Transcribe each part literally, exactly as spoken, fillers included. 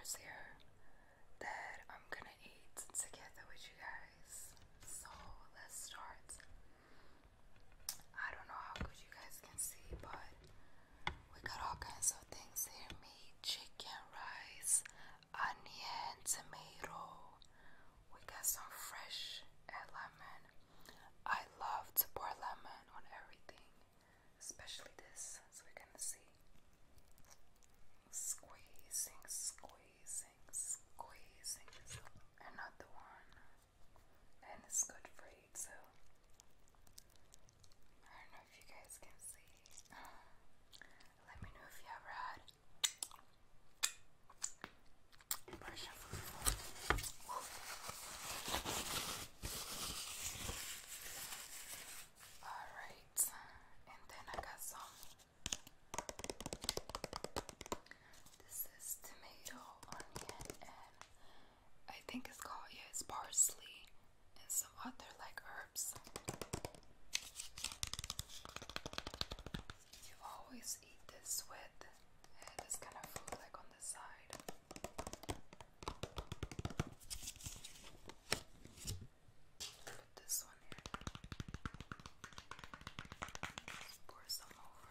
flavors here that I'm gonna eat together with you guys. So let's start. I don't know how good you guys can see, but we got all kinds of things here: meat, chicken, rice, onion, tomato. We got some fresh lemon. I love to pour lemon on everything, especially this. So we're gonna see. Squeezing, squeezing, squeezing. Another one. And it's good for you too. I don't know if you guys can see. Let me know if you ever had passion fruit before. Alright. And then I got some. This is tomato, onion, and I think it's called, yeah, it's parsley and some other like herbs. You always eat this with uh, this kind of food like on the side. Put this one here. Just pour some over.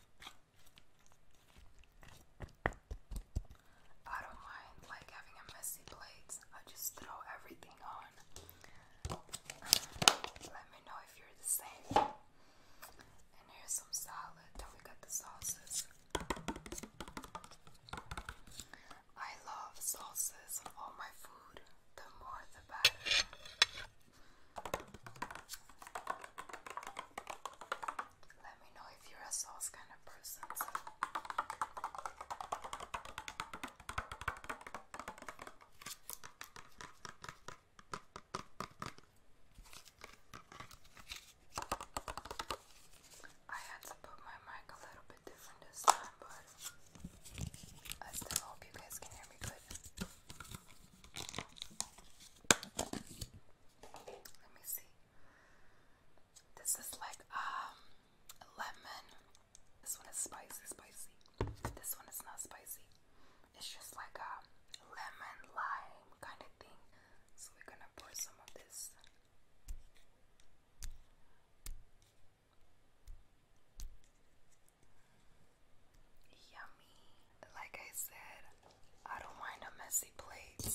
I don't mind like having a messy plate. I just throw everything on. Let me know if you're the same. And here's some salad. Then we got the sauces. I love sauces on all my food. The more the better. Let me know if you're a sauce kind of person too. I had to put my mic a little bit different this time, but I still hope you guys can hear me good. Let me see. This is like um lemon. This one is spicy, spicy. This one is not spicy. It's just like a lemon lime kind of thing. So we're gonna pour some of this. Yummy. Like I said, I don't mind a messy plate.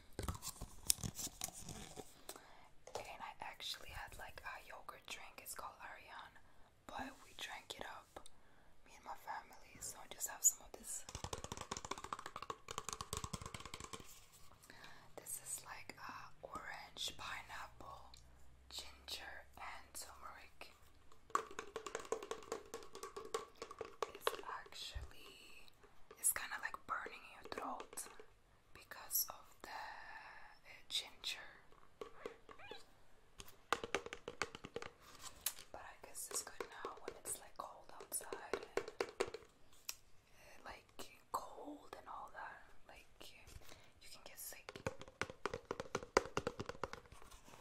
And I actually had like a yogurt drink. It's called Ariane, but we drank it up, me and my family. So I just have some of this. This is like uh, orange, pineapple, ginger, and turmeric. It's actually, it's kind of like burning your throat because of the uh, ginger. But I guess it's good now when it's like cold outside and uh, like cold and all that. Like you can get sick.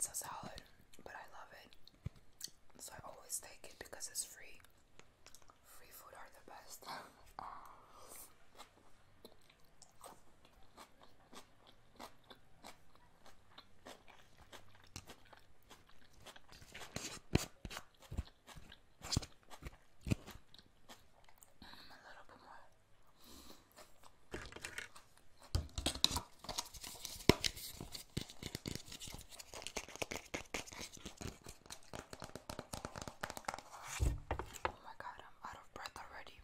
pizza salad, but I love it, so I always take it because it's free. Free food are the best. A little bit more. Oh my god, I'm out of breath already.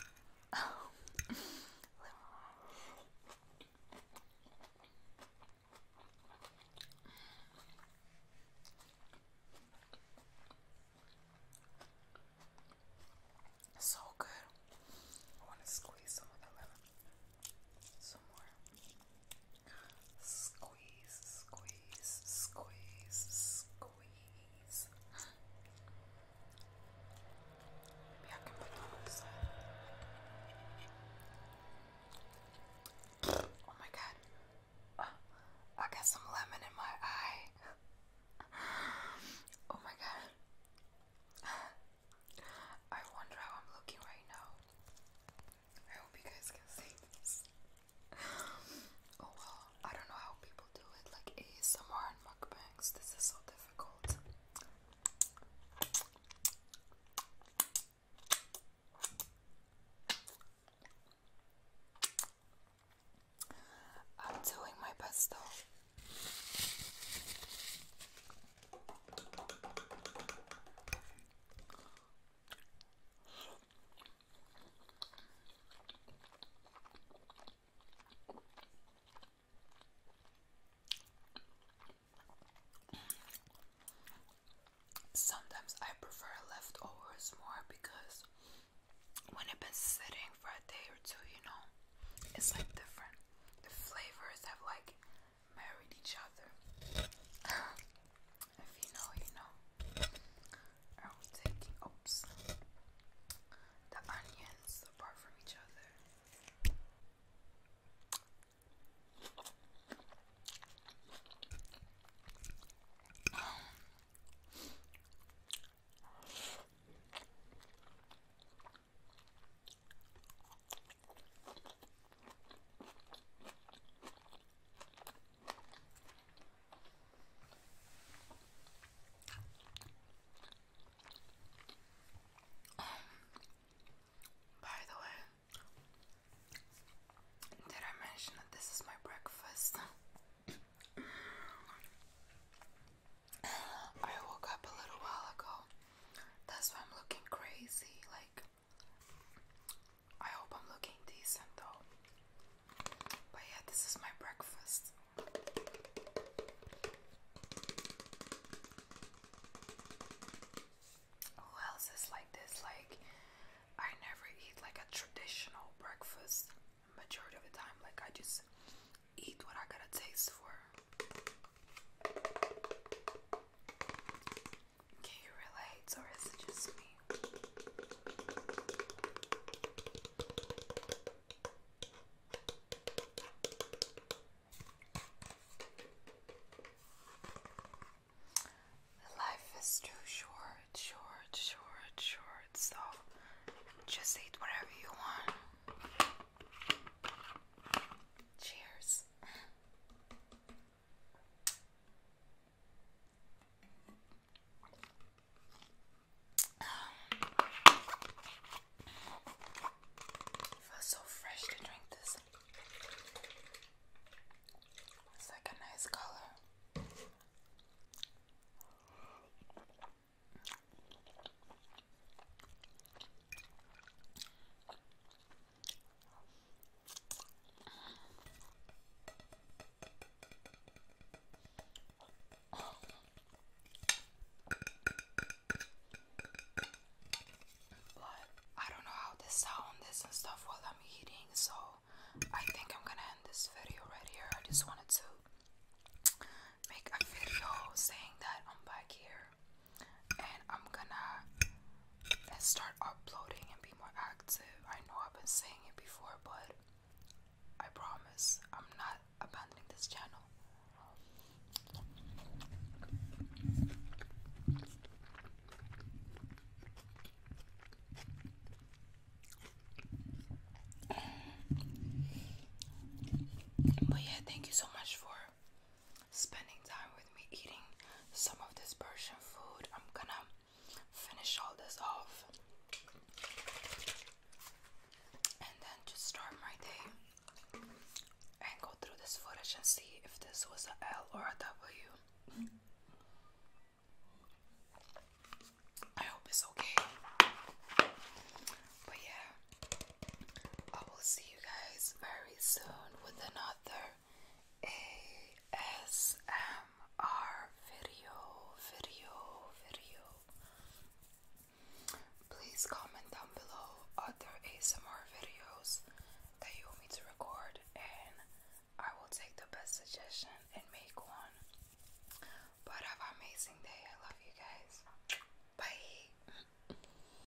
So good. I want to squeeze some of the lemon. Some more. Squeeze, squeeze, squeeze, squeeze. Maybe I can put that on the side. Oh my god. Uh, I got some lemon in my eye. Oh my god. I wonder how I'm looking right now. I hope you guys can see this. Oh well, I don't know how people do it, like A S M R and mukbangs. This is so difficult. I'm doing my best though. Sometimes I prefer leftovers more because when it's been sitting for a day or two, you know, it's like different. The flavors have like married each other. If you know, you know. Are we taking, oops, the onions apart from each other? By the way, did I mention that this is my breakfast? I woke up a little while ago. That's why I'm looking crazy. Like, I hope I'm looking decent though. But yeah, this is my breakfast. Who else is like this? Like, I never eat like a traditional breakfast majority of the time. Like, I just eat what I got a taste for. Can you relate, or is it just me? Life is too short, short, short, short, so just eat whatever you want. Cheers. Feels so fresh to drink this. It's like a nice color. But I don't know how to sound this and stuff while I'm eating, so I think I'm gonna end this video right here. I just wanted to make a video saying that I'm back here and I'm gonna start uploading and be more active. I know I've been saying it before, but I promise I'm not abandoning this channel. this footage and see if this was a L or a W. I hope it's okay. But yeah, I will see you guys very soon with another A S M R video, video, video. Please comment down below other A S M R videos that you want me to record, and I will take the best suggestion